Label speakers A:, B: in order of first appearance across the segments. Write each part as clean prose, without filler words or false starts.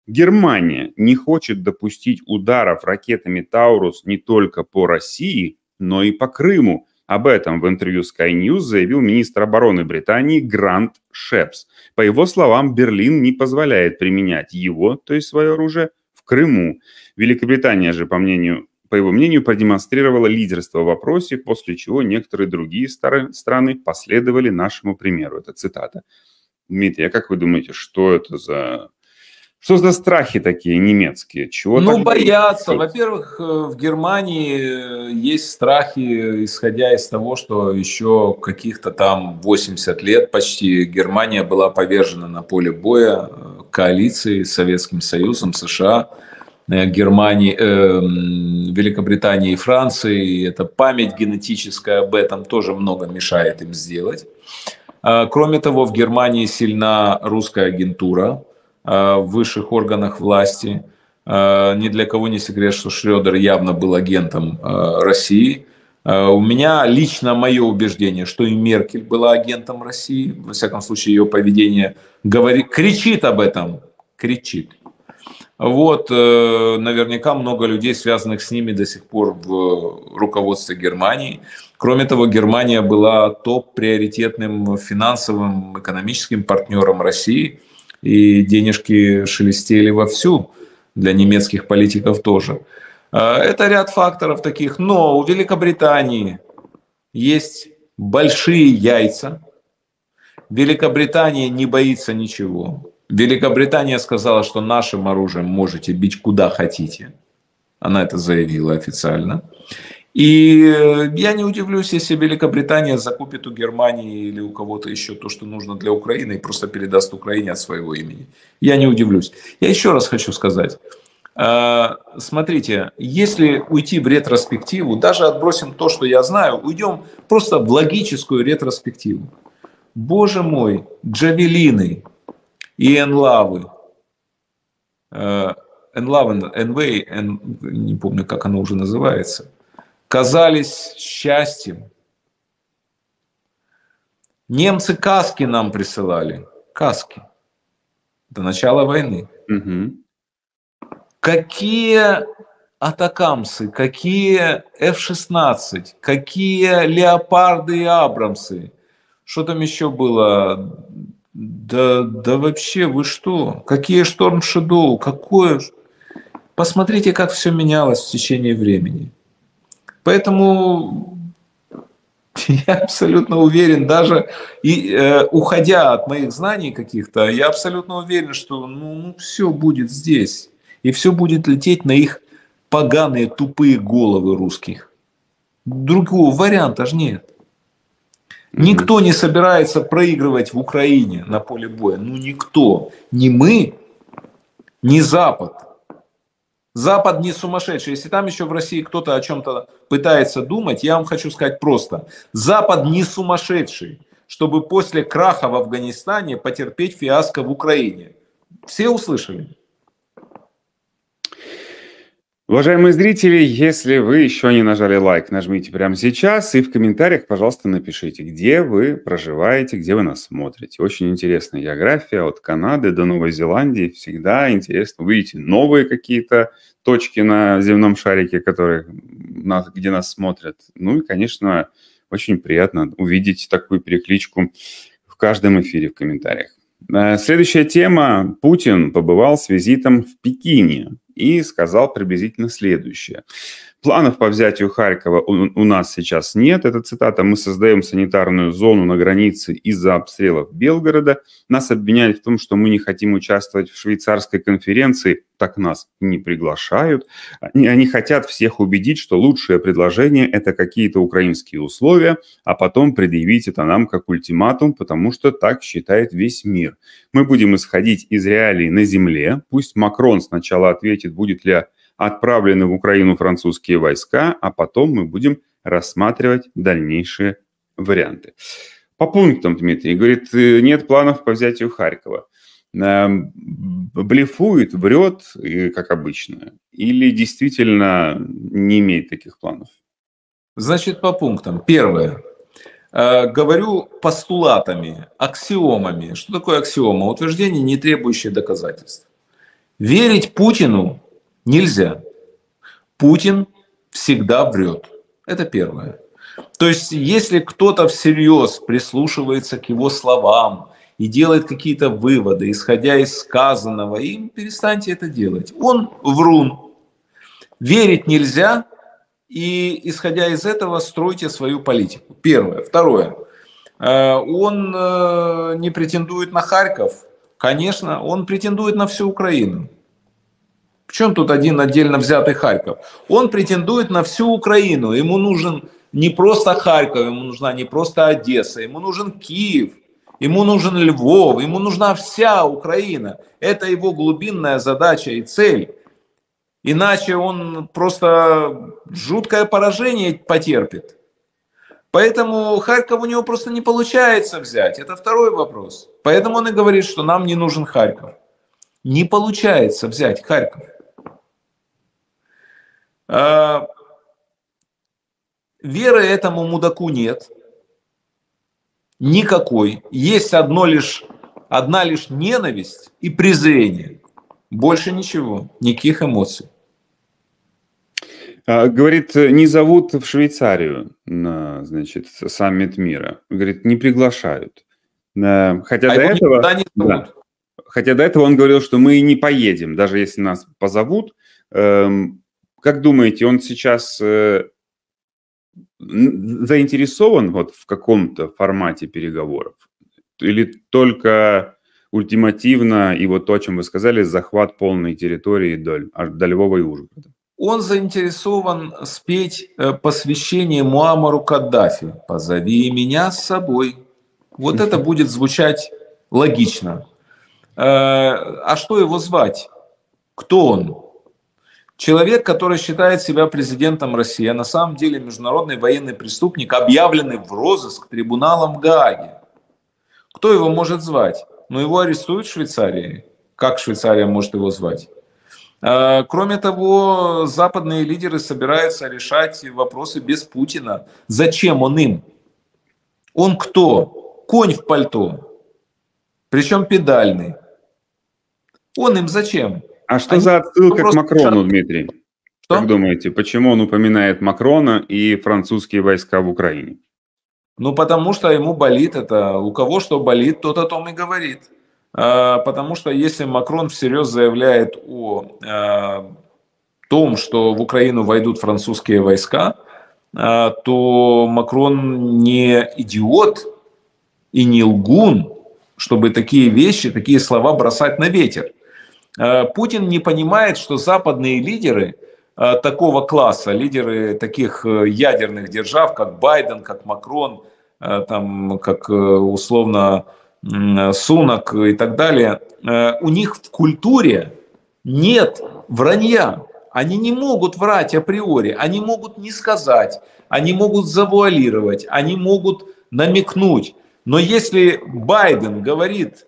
A: Германия не хочет допустить ударов ракетами «Таурус» не только по России, но и по Крыму. Об этом в интервью Sky News заявил министр обороны Британии Грант Шепс. По его словам, Берлин не позволяет применять его, то есть свое оружие, в Крыму. Великобритания же, по его мнению, продемонстрировала лидерство в вопросе, после чего некоторые другие страны последовали нашему примеру. Это цитата. Дмитрий, а как вы думаете, что за страхи такие немецкие? Чего
B: боятся. Во-первых, в Германии есть страхи, исходя из того, что еще каких-то там 80 лет почти Германия была повержена на поле боя коалицией с Советским Союзом, США, Великобритании и Франции. Эта память генетическая об этом тоже много мешает им сделать. Кроме того, в Германии сильна русская агентура в высших органах власти. Ни для кого не секрет, что Шрёдер явно был агентом России. У меня лично мое убеждение, что и Меркель была агентом России. Во всяком случае, ее поведение кричит об этом. Кричит. Наверняка много людей, связанных с ними до сих пор в руководстве Германии. Кроме того, Германия была топ-приоритетным финансовым, экономическим партнером России. И денежки шелестели вовсю, для немецких политиков тоже. Это ряд факторов таких. Но у Великобритании есть большие яйца. Великобритания не боится ничего. Великобритания сказала, что нашим оружием можете бить куда хотите. Она это заявила официально. И я не удивлюсь, если Великобритания закупит у Германии или у кого-то еще то, что нужно для Украины, и просто передаст Украине от своего имени. Я не удивлюсь. Я еще раз хочу сказать. Смотрите, если уйти в ретроспективу, даже отбросим то, что я знаю, уйдем просто в логическую ретроспективу. Боже мой, джавелины и энлавы, не помню, как оно уже называется, казались счастьем. Немцы каски нам присылали. Каски. До начала войны.
A: Угу.
B: Какие атакамсы, какие F-16, какие леопарды и абрамсы. Что там еще было? Да вообще, вы что? Какие Шторм Шэдоу? Какое? Посмотрите, как все менялось в течение времени. Поэтому я абсолютно уверен, даже уходя от моих знаний каких-то, я абсолютно уверен, что все будет здесь. И все будет лететь на их поганые, тупые головы русских. Другого варианта же нет. Никто не собирается проигрывать в Украине на поле боя. Никто. Ни мы, ни Запад. Запад не сумасшедший. Если там еще в России кто-то о чем-то пытается думать, я вам хочу сказать просто. Запад не сумасшедший, чтобы после краха в Афганистане потерпеть фиаско в Украине. Все услышали?
A: Уважаемые зрители, если вы еще не нажали лайк, нажмите прямо сейчас и в комментариях, пожалуйста, напишите, где вы проживаете, где вы нас смотрите. Очень интересная география от Канады до Новой Зеландии. Всегда интересно увидеть новые какие-то точки на земном шарике, где нас смотрят. Ну и, конечно, очень приятно увидеть такую перекличку в каждом эфире в комментариях. Следующая тема. Путин побывал с визитом в Пекине и сказал приблизительно следующее. Планов по взятию Харькова у нас сейчас нет. Это цитата. Мы создаем санитарную зону на границе из-за обстрелов Белгорода. Нас обвиняли в том, что мы не хотим участвовать в швейцарской конференции. Так нас не приглашают. Они хотят всех убедить, что лучшее предложение – это какие-то украинские условия, а потом предъявить это нам как ультиматум, потому что так считает весь мир. Мы будем исходить из реалий на земле. Пусть Макрон сначала ответит, будет ли отправлены в Украину французские войска, а потом мы будем рассматривать дальнейшие варианты. По пунктам, Дмитрий, говорит, нет планов по взятию Харькова. Блефует, врет, как обычно, или действительно не имеет таких планов?
B: Значит, по пунктам. Первое. Говорю постулатами, аксиомами. Что такое аксиома? Утверждение, не требующее доказательств. Верить Путину нельзя. Путин всегда врет. Это первое. То есть, если кто-то всерьез прислушивается к его словам и делает какие-то выводы, исходя из сказанного им, перестаньте это делать. Он врун. Верить нельзя, и, исходя из этого, стройте свою политику. Первое. Второе. Он не претендует на Харьков. Конечно, он претендует на всю Украину. В чем тут один отдельно взятый Харьков? Он претендует на всю Украину. Ему нужен не просто Харьков, ему нужна не просто Одесса, ему нужен Киев, ему нужен Львов, ему нужна вся Украина. Это его глубинная задача и цель. Иначе он просто жуткое поражение потерпит. Поэтому Харьков у него просто не получается взять. Это второй вопрос. Поэтому он и говорит, что нам не нужен Харьков. Не получается взять Харьков. Веры этому мудаку нет. Никакой. Есть одна лишь ненависть и презрение. Больше ничего. Никаких эмоций.
A: Говорит, не зовут в Швейцарию на, значит, саммит мира. Говорит, не приглашают. Хотя до этого он говорил, что мы не поедем, даже если нас позовут. Как думаете, он сейчас заинтересован вот в каком-то формате переговоров? Или только ультимативно, и вот то, о чем вы сказали, захват полной территории аж до Львова и Ужгорода?
B: Он заинтересован спеть посвящение Муаммару Каддафи. «Позови меня с собой». Вот это будет звучать логично. А что его звать? Кто он? Человек, который считает себя президентом России, а на самом деле международный военный преступник, объявленный в розыск трибуналом в Гааге. Кто его может звать? Ну, его арестуют в Швейцарии. Как Швейцария может его звать? Кроме того, западные лидеры собираются решать вопросы без Путина. Зачем он им? Он кто? Конь в пальто. Причем педальный. Он им зачем?
A: А что за отсылка к Макрону, Дмитрий? Что? Как думаете, почему он упоминает Макрона и французские войска в Украине?
B: Ну, потому что ему болит это. У кого что болит, тот о том и говорит. Потому что если Макрон всерьез заявляет о том, что в Украину войдут французские войска, то Макрон не идиот и не лгун, чтобы такие вещи, такие слова бросать на ветер. Путин не понимает, что западные лидеры такого класса, лидеры таких ядерных держав, как Байден, как Макрон, там, как условно Сунак и так далее, у них в культуре нет вранья. Они не могут врать априори, они могут не сказать, они могут завуалировать, они могут намекнуть. Но если Байден говорит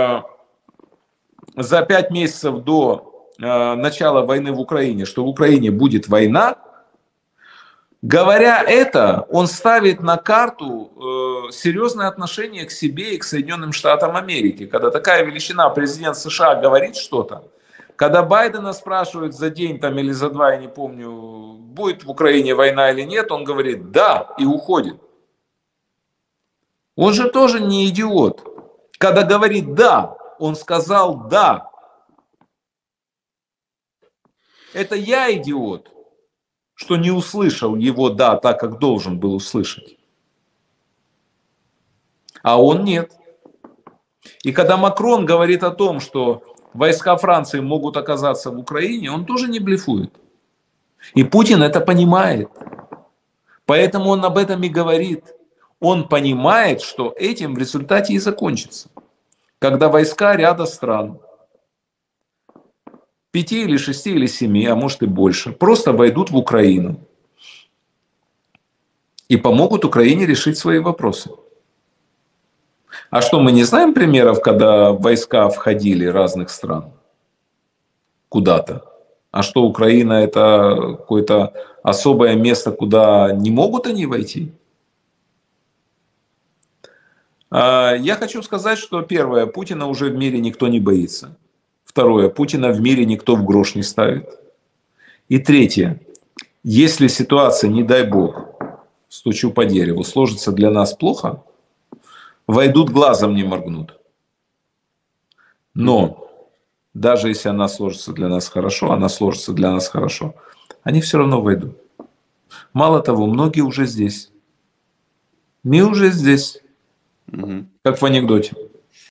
B: за 5 месяцев до начала войны в Украине, что в Украине будет война, говоря это, он ставит на карту серьезное отношение к себе и к Соединенным Штатам Америки. Когда такая величина, президент США говорит что-то, когда Байдена спрашивают за день там, или за 2, я не помню, будет в Украине война или нет, он говорит «да» и уходит. Он же тоже не идиот. Когда говорит «да», он сказал «да». Это я идиот, что не услышал его «да» так, как должен был услышать. А он нет. И когда Макрон говорит о том, что войска Франции могут оказаться в Украине, он тоже не блефует. И Путин это понимает. Поэтому он об этом и говорит. Он понимает, что этим в результате и закончится. Когда войска ряда стран, 5 или 6 или 7, а может и больше, просто войдут в Украину и помогут Украине решить свои вопросы. А что, мы не знаем примеров, когда войска входили разных стран куда-то? А что, Украина это какое-то особое место, куда не могут они войти? Я хочу сказать, что первое, Путина уже в мире никто не боится. Второе. Путина в мире никто в грош не ставит. И третье. Если ситуация, не дай бог, стучу по дереву, сложится для нас плохо, войдут, глазом не моргнут. Но даже если она сложится для нас хорошо, они все равно войдут. Мало того, многие уже здесь. Мы уже здесь. Как в анекдоте.